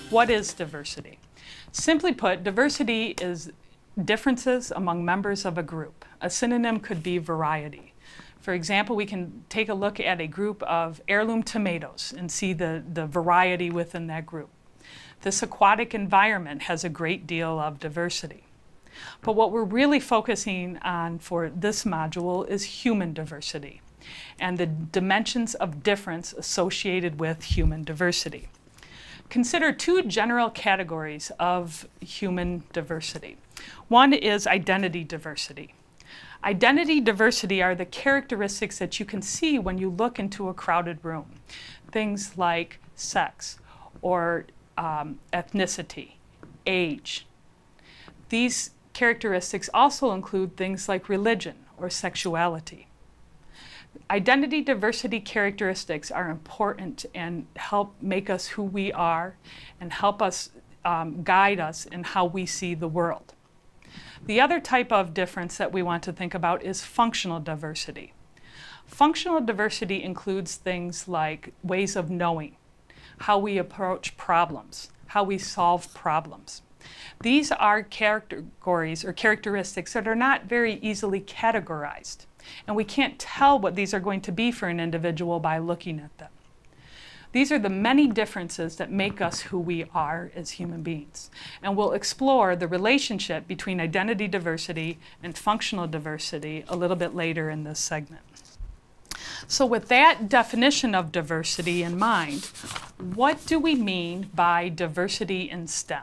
What is diversity? Simply put, diversity is differences among members of a group. A synonym could be variety. For example, we can take a look at a group of heirloom tomatoes and see the variety within that group. This aquatic environment has a great deal of diversity. But what we're really focusing on for this module is human diversity and the dimensions of difference associated with human diversity. Consider two general categories of human diversity. One is identity diversity. Identity diversity are the characteristics that you can see when you look into a crowded room. Things like sex or ethnicity, age. These characteristics also include things like religion or sexuality. Identity diversity characteristics are important and help make us who we are and help us guide us in how we see the world. The other type of difference that we want to think about is functional diversity. Functional diversity includes things like ways of knowing, how we approach problems, how we solve problems. These are categories or characteristics that are not very easily categorized, and we can't tell what these are going to be for an individual by looking at them. These are the many differences that make us who we are as human beings. And we'll explore the relationship between identity diversity and functional diversity a little bit later in this segment. So with that definition of diversity in mind, what do we mean by diversity in STEM?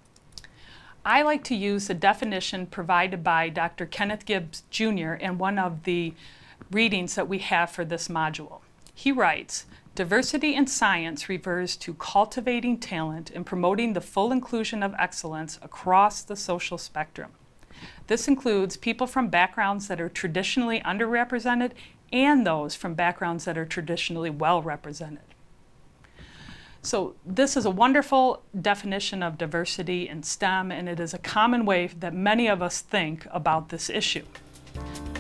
I like to use the definition provided by Dr. Kenneth Gibbs Jr. in one of the readings that we have for this module. He writes, "Diversity in science refers to cultivating talent and promoting the full inclusion of excellence across the social spectrum. This includes people from backgrounds that are traditionally underrepresented and those from backgrounds that are traditionally well represented." So this is a wonderful definition of diversity in STEM, and it is a common way that many of us think about this issue.